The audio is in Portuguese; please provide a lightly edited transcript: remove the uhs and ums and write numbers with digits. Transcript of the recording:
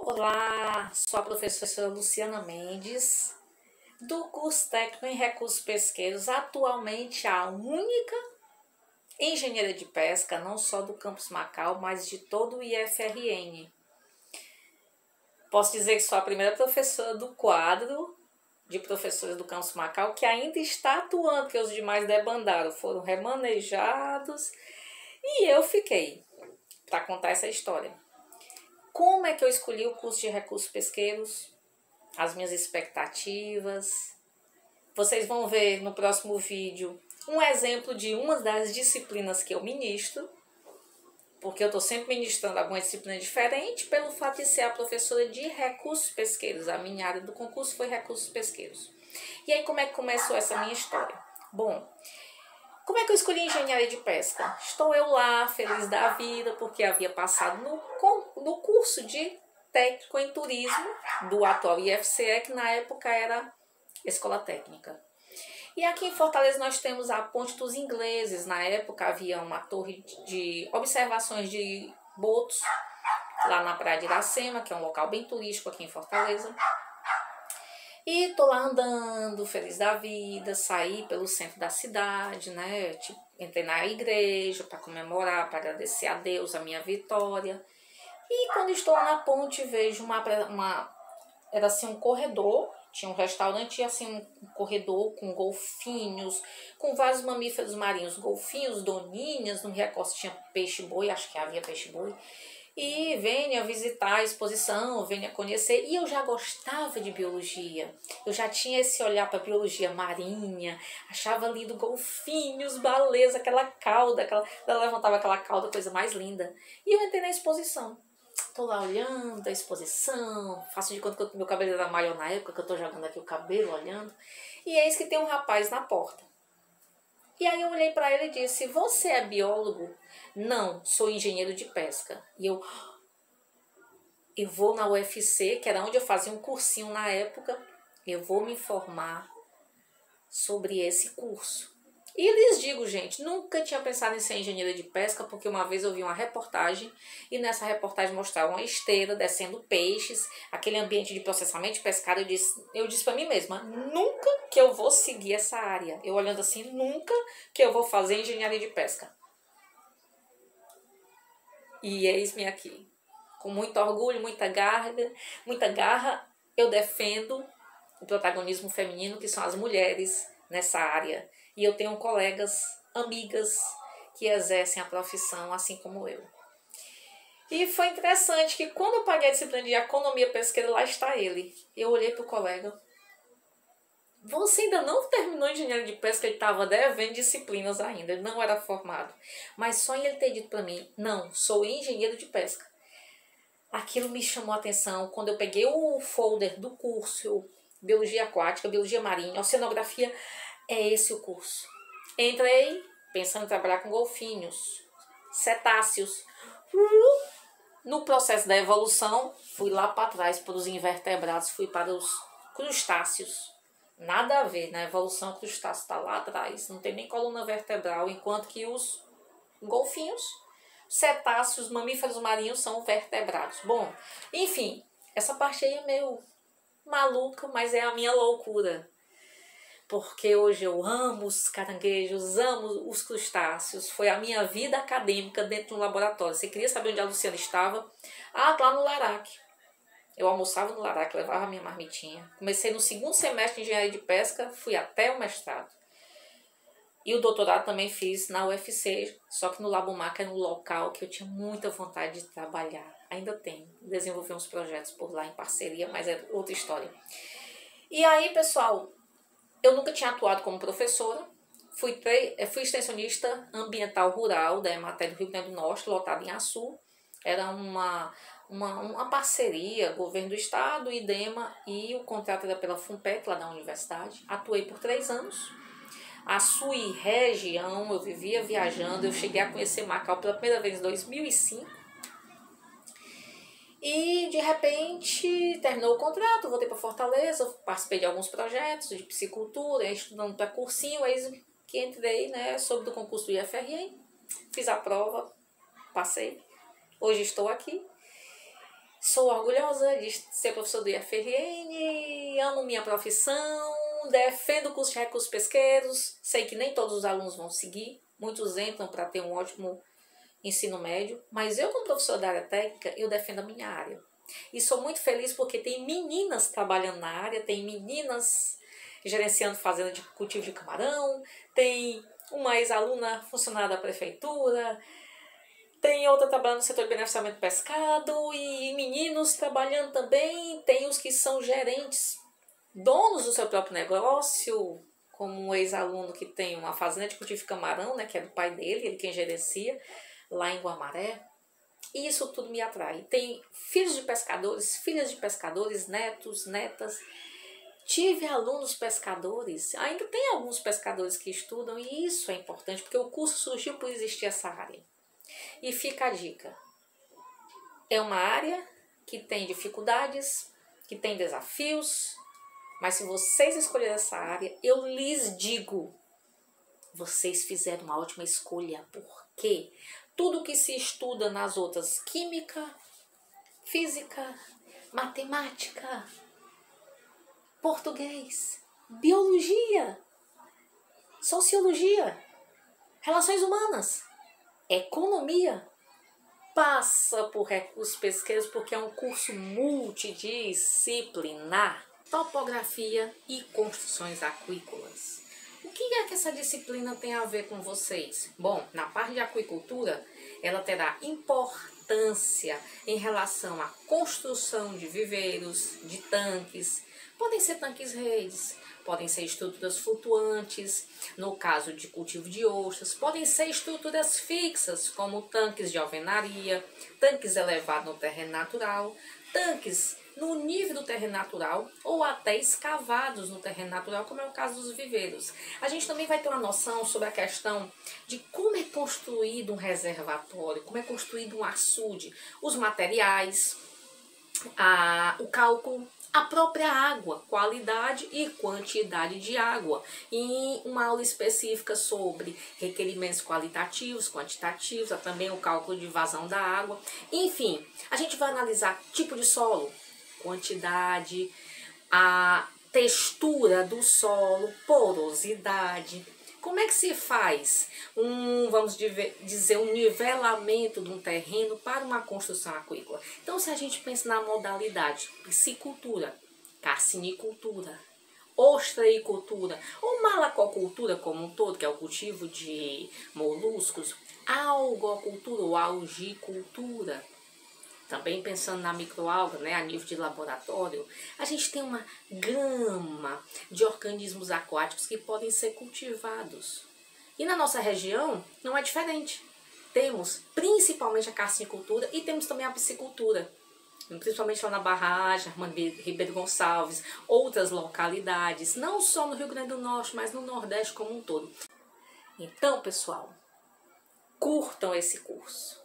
Olá, sou a professora Luciana Mendes, do curso técnico em recursos pesqueiros, atualmente a única engenheira de pesca, não só do campus Macau, mas de todo o IFRN. Posso dizer que sou a primeira professora do quadro de professores do campus Macau que ainda está atuando, porque os demais debandaram, foram remanejados e eu fiquei para contar essa história. Como é que eu escolhi o curso de recursos pesqueiros? As minhas expectativas. Vocês vão ver no próximo vídeo um exemplo de uma das disciplinas que eu ministro, porque eu estou sempre ministrando alguma disciplina diferente pelo fato de ser a professora de recursos pesqueiros. A minha área do concurso foi recursos pesqueiros. E aí como é que começou essa minha história? Bom, como é que eu escolhi engenharia de pesca? Estou eu lá, feliz da vida, porque havia passado no curso de técnico em turismo do atual IFCE, que na época era Escola Técnica. E aqui em Fortaleza nós temos a Ponte dos Ingleses. Na época havia uma torre de observações de botos lá na Praia de Iracema, que é um local bem turístico aqui em Fortaleza. E tô lá andando, feliz da vida, saí pelo centro da cidade, né? Entrei na igreja para comemorar, para agradecer a Deus a minha vitória. E quando estou na ponte, vejo era assim um corredor, tinha um restaurante e assim um corredor com golfinhos, com vários mamíferos marinhos, golfinhos, doninhas, não me recordo se tinha peixe-boi, acho que havia peixe-boi. E venha visitar a exposição, venha conhecer. E eu já gostava de biologia. Eu já tinha esse olhar para biologia marinha. Achava lindo golfinhos, baleias, aquela cauda. Ela levantava aquela cauda, coisa mais linda. E eu entrei na exposição. Tô lá olhando a exposição. Faço de conta que meu cabelo era maior na época, que eu tô jogando aqui o cabelo, olhando. E eis que tem um rapaz na porta. E aí eu olhei para ele e disse: "Você é biólogo?" "Não, sou engenheiro de pesca." E eu vou na UFC, que era onde eu fazia um cursinho na época, eu vou me informar sobre esse curso. E lhes digo, gente, nunca tinha pensado em ser engenheira de pesca, porque uma vez eu vi uma reportagem, e nessa reportagem mostrava uma esteira descendo peixes, aquele ambiente de processamento de pescado. Eu disse para mim mesma: nunca que eu vou seguir essa área. Eu olhando assim, nunca que eu vou fazer engenharia de pesca. E eis-me aqui. Com muito orgulho, muita garra, eu defendo o protagonismo feminino, que são as mulheres nessa área. E eu tenho colegas, amigas, que exercem a profissão assim como eu. E foi interessante que quando eu paguei a disciplina de economia pesqueira, lá está ele. Eu olhei para o colega: "Você ainda não terminou engenharia de pesca?" Ele estava devendo disciplinas ainda, ele não era formado. Mas só em ele ter dito para mim: "Não, sou engenheiro de pesca", aquilo me chamou a atenção. Quando eu peguei o folder do curso, Biologia Aquática, Biologia Marinha, Oceanografia, é esse o curso. Entrei pensando em trabalhar com golfinhos, cetáceos. No processo da evolução, fui lá para trás, para os invertebrados, fui para os crustáceos. Nada a ver, na evolução o crustáceo está lá atrás, não tem nem coluna vertebral, enquanto que os golfinhos, cetáceos, mamíferos marinhos são vertebrados. Bom, enfim, essa parte aí é meio maluca, mas é a minha loucura. Porque hoje eu amo os caranguejos, amo os crustáceos. Foi a minha vida acadêmica dentro de um laboratório. Você queria saber onde a Luciana estava? Ah, lá no Larac. Eu almoçava no Larac, levava a minha marmitinha. Comecei no segundo semestre de engenharia de pesca, fui até o mestrado. E o doutorado também fiz na UFC, só que no Labumar, que era um local que eu tinha muita vontade de trabalhar. Ainda tenho. Desenvolvi uns projetos por lá em parceria, mas é outra história. E aí, pessoal, eu nunca tinha atuado como professora. Fui extensionista ambiental rural da Emater do Rio Grande do Norte, lotada em Açu. Era uma parceria, governo do estado, IDEMA, e o contrato era pela FUNPEC, lá da universidade. Atuei por 3 anos. Açu e região, eu vivia viajando. Eu cheguei a conhecer Macau pela primeira vez em 2005. E de repente terminou o contrato, voltei para Fortaleza, participei de alguns projetos de piscicultura, estudando para cursinho, aí que entrei, né, soube do concurso do IFRN, fiz a prova, passei, hoje estou aqui. Sou orgulhosa de ser professor do IFRN, amo minha profissão, defendo o curso de recursos pesqueiros, sei que nem todos os alunos vão seguir, muitos entram para ter um ótimo ensino médio, mas eu como professora da área técnica, eu defendo a minha área. E sou muito feliz porque tem meninas trabalhando na área, tem meninas gerenciando fazenda de cultivo de camarão, tem uma ex-aluna funcionária da prefeitura, tem outra trabalhando no setor de beneficiamento do pescado e meninos trabalhando também, tem os que são gerentes, donos do seu próprio negócio, como um ex-aluno que tem uma fazenda de cultivo de camarão, né, que é do pai dele, ele quem gerencia, lá em Guamaré. E isso tudo me atrai. Tem filhos de pescadores, filhas de pescadores, netos, netas. Tive alunos pescadores, ainda tem alguns pescadores que estudam e isso é importante, porque o curso surgiu por existir essa área. E fica a dica, é uma área que tem dificuldades, que tem desafios, mas se vocês escolherem essa área, eu lhes digo, vocês fizeram uma ótima escolha, porque tudo que se estuda nas outras, química, física, matemática, português, biologia, sociologia, relações humanas, economia, passa por recursos pesqueiros porque é um curso multidisciplinar. Topografia e construções aquícolas. O que é que essa disciplina tem a ver com vocês? Bom, na parte de aquicultura, ela terá importância em relação à construção de viveiros, de tanques. Podem ser tanques redes, podem ser estruturas flutuantes, no caso de cultivo de ostras, podem ser estruturas fixas, como tanques de alvenaria, tanques elevados no terreno natural, tanques no nível do terreno natural ou até escavados no terreno natural, como é o caso dos viveiros. A gente também vai ter uma noção sobre a questão de como é construído um reservatório, como é construído um açude, os materiais, o cálculo, a própria água, qualidade e quantidade de água, e uma aula específica sobre requerimentos qualitativos, quantitativos, também o cálculo de vazão da água. Enfim, a gente vai analisar tipo de solo, quantidade, a textura do solo, porosidade. Como é que se faz vamos dizer, um nivelamento de um terreno para uma construção aquícola? Então, se a gente pensa na modalidade piscicultura, carcinicultura, ostreicultura ou malacocultura como um todo, que é o cultivo de moluscos, algocultura ou algicultura, também pensando na microalga, né, a nível de laboratório, a gente tem uma gama de organismos aquáticos que podem ser cultivados. E na nossa região não é diferente. Temos principalmente a carcinicultura e temos também a piscicultura, principalmente lá na Barragem, Armando Ribeiro Gonçalves, outras localidades, não só no Rio Grande do Norte, mas no Nordeste como um todo. Então, pessoal, curtam esse curso.